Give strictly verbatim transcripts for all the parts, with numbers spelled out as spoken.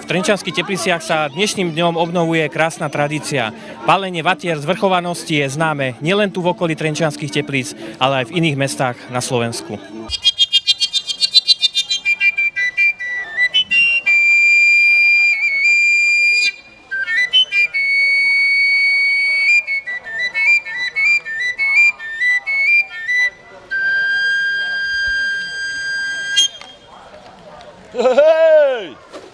V Trenčianskych Tepliciach sa dnešným dňom obnovuje krásna tradícia. Pálenie vatier zvrchovanosti je známe nielen tu v okolí Trenčianskych Teplíc, ale aj v iných mestách na Slovensku. Hej!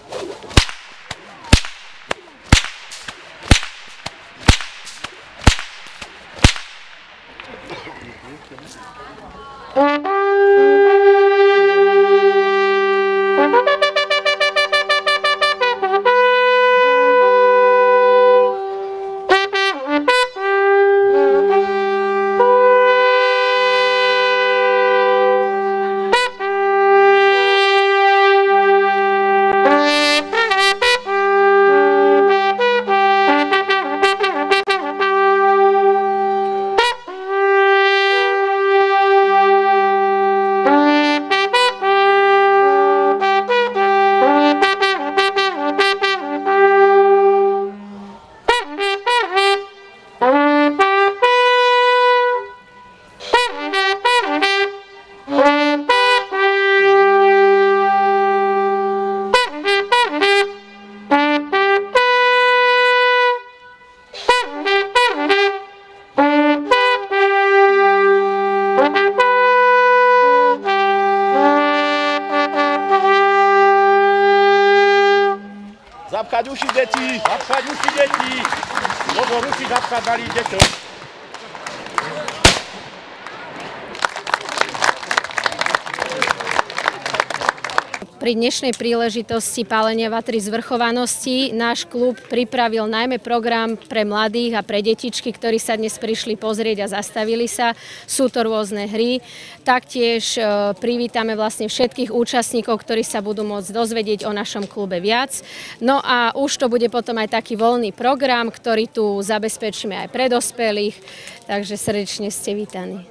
Zapchať uši deti, zapchať uši deti, lebo ruky zapchať malých deťom. Pri dnešnej príležitosti pálenia vatry zvrchovanosti náš klub pripravil najmä program pre mladých a pre detičky, ktorí sa dnes prišli pozrieť a zastavili sa. Sú to rôzne hry. Taktiež privítame vlastne všetkých účastníkov, ktorí sa budú môcť dozvedieť o našom klube viac. No a už to bude potom aj taký voľný program, ktorý tu zabezpečíme aj pre dospelých. Takže srdečne ste vítaní.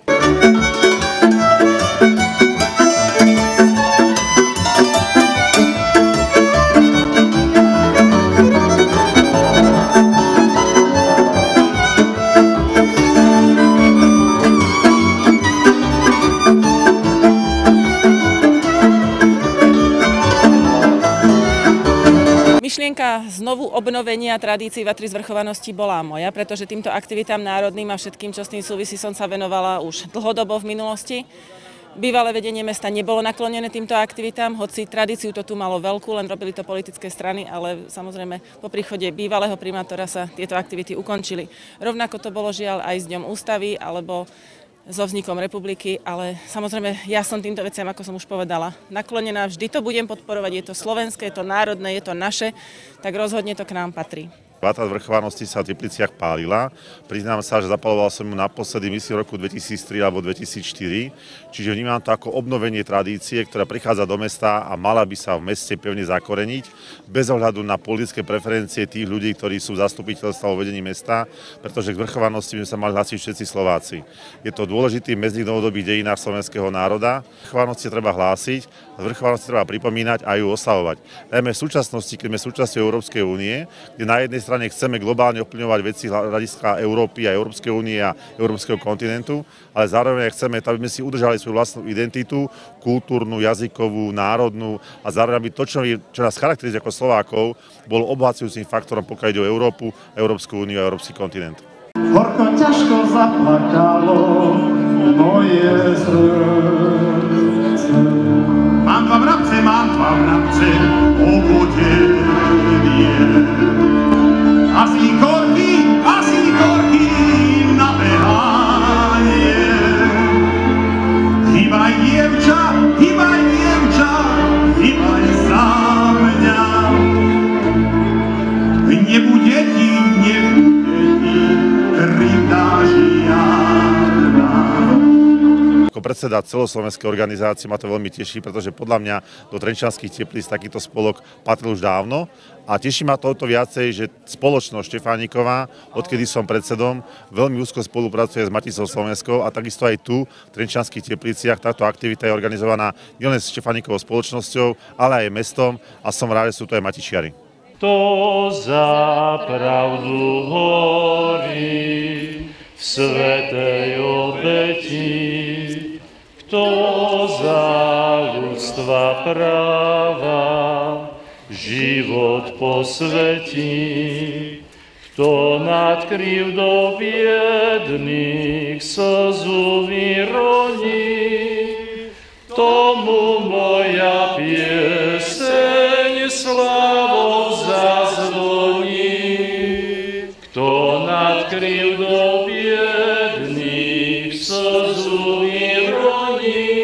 Myšlienka znovu obnovenia tradícií vatry zvrchovanosti bola moja, pretože týmto aktivitám národným a všetkým, čo s tým súvisí, som sa venovala už dlhodobo v minulosti. Bývalé vedenie mesta nebolo naklonené týmto aktivitám, hoci tradíciu to tu malo veľkú, len robili to politické strany, ale samozrejme po príchode bývalého primátora sa tieto aktivity ukončili. Rovnako to bolo žiaľ aj s Dňom ústavy alebo so vznikom republiky, ale samozrejme ja som týmto veciam, ako som už povedala, naklonená, vždy to budem podporovať, je to slovenské, je to národné, je to naše, tak rozhodne to k nám patrí. Vatra zvrchovanosti sa v Tepliciach pálila. Priznám sa, že zapaloval som ju naposledy, myslím, v roku dvetisíctri alebo dvetisícštyri. Čiže vnímam to ako obnovenie tradície, ktorá prichádza do mesta a mala by sa v meste pevne zakoreniť, bez ohľadu na politické preferencie tých ľudí, ktorí sú v zastupiteľstve vo vedení mesta, pretože k zvrchovanosti by sa mali hlásiť všetci Slováci. Je to dôležitý medzných novodobých dejinách slovenského národa. Zvrchovanosti treba hlásiť, zvrchovanosti treba pripomínať a ju oslavovať. Najmä v súčasnosti, keď sme súčasťou Európskej únie, kde na jednej strane chceme globálne ovplyvňovať veci hľadiska Európy a Európskej únie a európskeho kontinentu, ale zároveň chceme, aby sme si udržali svoju vlastnú identitu, kultúrnu, jazykovú, národnú a zároveň aby to, čo, čo nás charakterizuje ako Slovákov, bolo obohacujúcim faktorom, pokiaľ ide o Európu, Európsku úniu a európsky kontinent. Horko ťažko zaplakalo moje srdce. Mám dva vrabce, mám dva vrabce, obudenie. Asi korky, asi korky na behanie. Hýbaj dievča, hýbaj dievča, hýbaj za mňa. Nebude ti, nebude ti krivda žiadna. Ako predseda celoslovenskej organizácie ma to veľmi teší, pretože podľa mňa do Trenčianskych Teplíc takýto spolok patril už dávno a teší ma to viacej, že spoločnosť Štefániková, odkedy som predsedom, veľmi úzko spolupracuje s Maticou Slovenskou a takisto aj tu v Trenčianskych Tepliciach táto aktivita je organizovaná nielen s Štefánikovou spoločnosťou, ale aj mestom a som rád, že sú to aj Matičiari. kto za pravdu horí v svätej obeti, kto za ľudstva práva život posvetí, kto nad krivdou biedných slzu vyroní, tomu moja pieseň slávou zazvoní. Kto nad krivdou biedných slzu vyroní,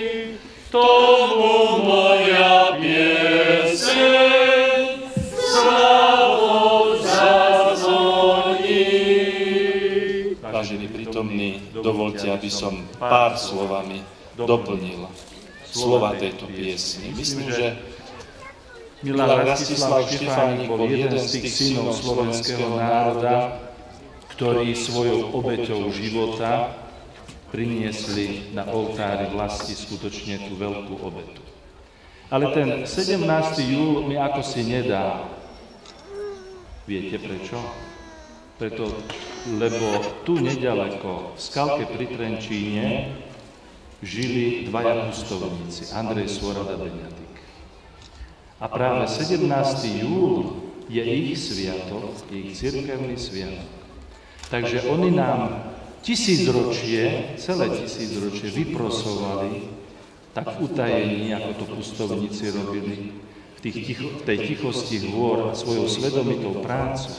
tomu moja pieseň slávou zazvoní. Vážení prítomní, dovolte, aby som pár slovami doplnil slova tejto piesni. Myslím, že Milan Rastislav Štefánik bol jeden z tých synov slovenského národa, ktorí svojou obeťou života priniesli na oltári vlasti skutočne tú veľkú obetu. Ale ten sedemnásteho júla mi ako si nedá. Viete prečo? Preto, lebo tu nedaleko, v Skalke pri Trenčíne, žili dvaja pustovníci, Andrej Svorada Beňatik. A práve sedemnásteho júla je ich sviatok, ich cirkevný sviatok. Takže oni nám tisícročie, celé tisícročie vyprosovali tak v utajení, ako to pustovníci robili, v tých ticho, tej tichosti hôr svojou svedomitou prácou.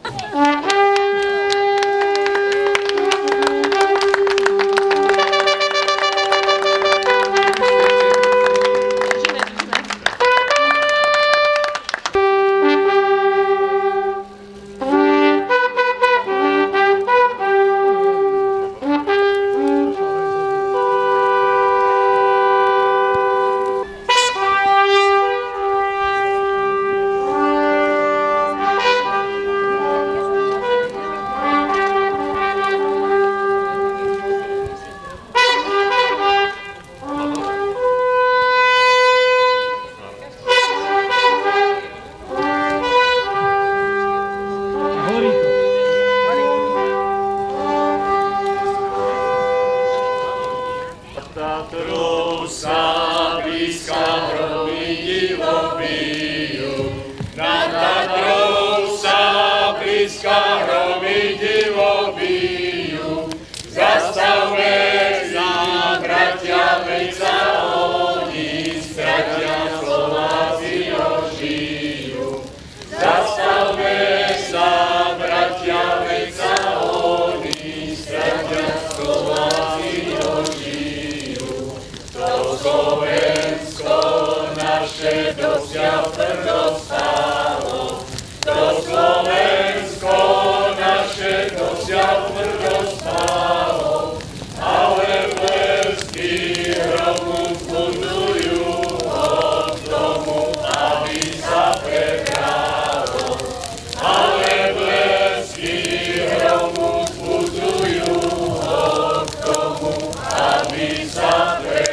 Tatrou sa blízka hromy divo bijú, nad Tatrou sa blízka hromy divo bijú. Zastavme sa, bratia, veď sa oni, stratia Slováci ožijú. Zastavme sa, bratia, veď sa oni, stratia Slováci ožijú. Slovensko naše dosiaľ tvrdo stálo, to Slovensko naše dosiaľ tvrdo stálo, ale blesky hromu budujú od domu, aby sa prebralo. Ale blesky hromu budujú od domu, aby sa prebralo.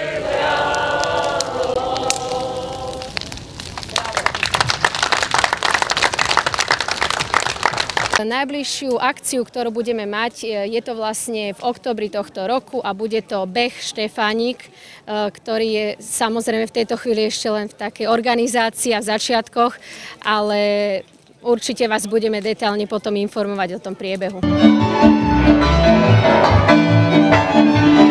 Najbližšiu akciu, ktorú budeme mať, je to vlastne v októbri tohto roku a bude to beh Štefánik, ktorý je samozrejme v tejto chvíli ešte len v takej organizácii a v začiatkoch, ale určite vás budeme detailne potom informovať o tom priebehu.